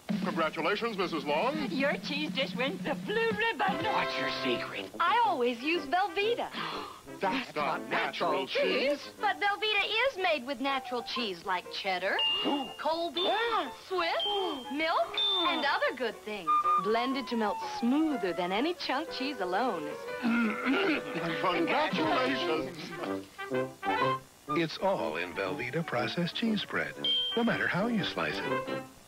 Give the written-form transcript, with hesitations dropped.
Congratulations, Mrs. Long. Your cheese dish wins the blue ribbon. What's your secret? I always use Velveeta. That's not natural cheese. But Velveeta is made with natural cheese like cheddar, Colby, Swiss, milk, and other good things. Blended to melt smoother than any chunk cheese alone. Congratulations. It's all in Velveeta processed cheese spread, no matter how you slice it.